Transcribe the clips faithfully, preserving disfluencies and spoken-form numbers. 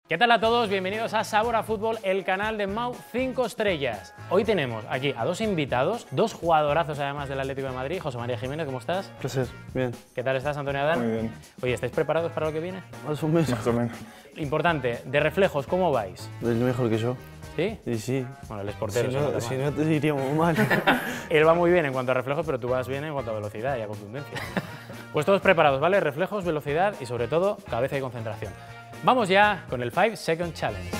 ¿Qué tal a todos? Bienvenidos a Sabor a Fútbol, el canal de Mau cinco estrellas. Hoy tenemos aquí a dos invitados, dos jugadorazos además del Atlético de Madrid. José María Jiménez, ¿cómo estás? Placer, bien. ¿Qué tal estás, Antonio Adán? Muy bien. Oye, ¿estáis preparados para lo que viene? Más o menos. Más o menos. Importante, de reflejos, ¿cómo vais? El mejor que yo. ¿Sí? Y sí. Bueno, él es portero. Si se no, nota si más. no te diríamos mal. Él va muy bien en cuanto a reflejos, pero tú vas bien en cuanto a velocidad y a contundencia. Pues todos preparados, ¿vale? Reflejos, velocidad y sobre todo cabeza y concentración. Vamos ya con el five second challenge.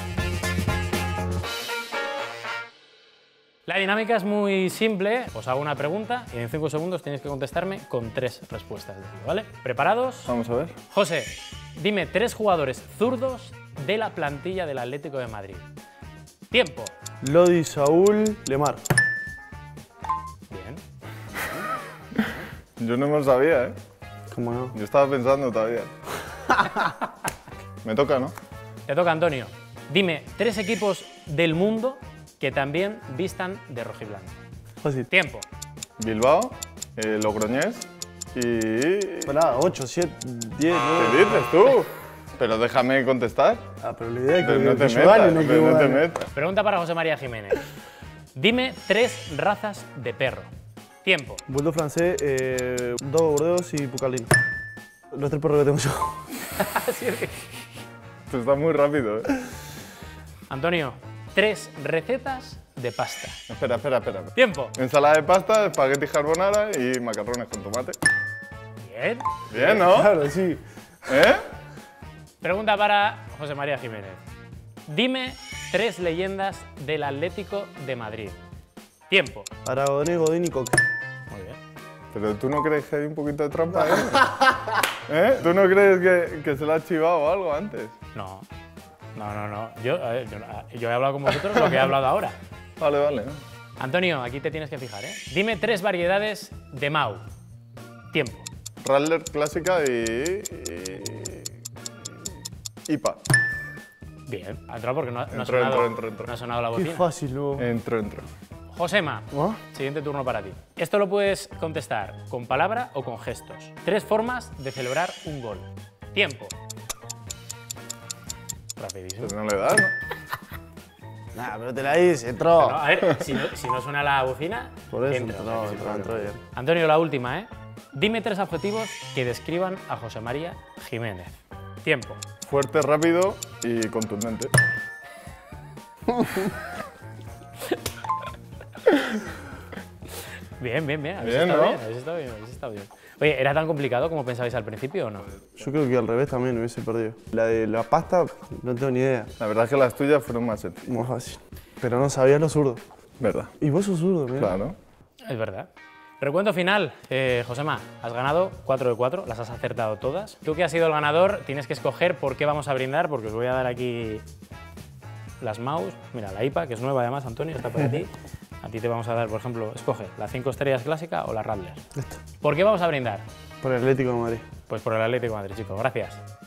La dinámica es muy simple, os hago una pregunta y en cinco segundos tenéis que contestarme con tres respuestas, ¿vale? ¿Preparados? Vamos a ver. José, dime tres jugadores zurdos de la plantilla del Atlético de Madrid. Tiempo. Lodi, Saúl, Lemar. Bien. Yo no me lo sabía, ¿eh? ¿Cómo no? Yo estaba pensando todavía. Me toca, ¿no? Te toca, Antonio. Dime tres equipos del mundo que también vistan de rojiblanco. Fácil. Tiempo. Bilbao, eh, Logroñés y... Pará, ocho, siete, diez, nueve. ¿Qué dices tú? Pero déjame contestar. Ah, pero la idea es que, Pero no te que yo gane, metas, no que pero vos no te ganes. metas. Pregunta para José María Jiménez. Dime tres razas de perro. Tiempo. Bulldog francés, eh, Dogo Bordeaux y Pucalín. Los tres perros que tengo yo. Tú estás muy rápido, ¿eh? Antonio, tres recetas de pasta. Espera, espera, espera. Tiempo. Ensalada de pasta, espagueti carbonara y macarrones con tomate. Bien. Bien, ¿no? Claro, sí. ¿Eh? Pregunta para José María Jiménez. Dime tres leyendas del Atlético de Madrid. Tiempo. Aragonés, Godín y Coque. Muy bien. Pero tú no crees que hay un poquito de trampa, ¿eh? ¿Eh? ¿Tú no crees que, que se le ha chivado o algo antes? No. No, no, no. Yo, a ver, yo, yo he hablado con vosotros lo que he hablado ahora. Vale, vale. Antonio, aquí te tienes que fijar, ¿eh? Dime tres variedades de Mau. Tiempo. Radler clásica y... y... I P A. Bien. Ha entrado porque no, no, ha, Entró, sonado, entró, entró, entró. no ha sonado la Qué bocina. fácil, ¿no? Entró, entró. Josema, ¿Ah? siguiente turno para ti. Esto lo puedes contestar con palabra o con gestos. Tres formas de celebrar un gol. Tiempo. Rapidísimo. Pues no le das, ¿no? Nah, pero te la hice, entró. No, a ver, si no, si no suena la bocina, Por eso entra, entró, sin entró, problema. entró bien. Antonio, la última, ¿eh? Dime tres adjetivos que describan a José María Jiménez. Tiempo. Fuerte, rápido y contundente. Bien, bien, bien. Habéis Bien, estado ¿no? bien, habéis estado bien, habéis estado bien. Oye, ¿era tan complicado como pensabais al principio o no? Yo creo que al revés también hubiese perdido. La de la pasta, no tengo ni idea. La verdad es que las tuyas fueron más sencillas. Más fácil. Pero no sabía lo zurdo. ¿Verdad? Y vos sos zurdo, mira. Claro. Es verdad. Recuento final, eh, Josema, has ganado cuatro de cuatro, las has acertado todas. Tú que has sido el ganador, tienes que escoger por qué vamos a brindar, porque os voy a dar aquí las mouse. Mira, la I P A, que es nueva además, Antonio, está para ti. A ti te vamos a dar, por ejemplo, escoge la cinco estrellas clásica o la Radler. Esto. ¿Por qué vamos a brindar? Por el Atlético de Madrid. Pues por el Atlético de Madrid, chicos. Gracias.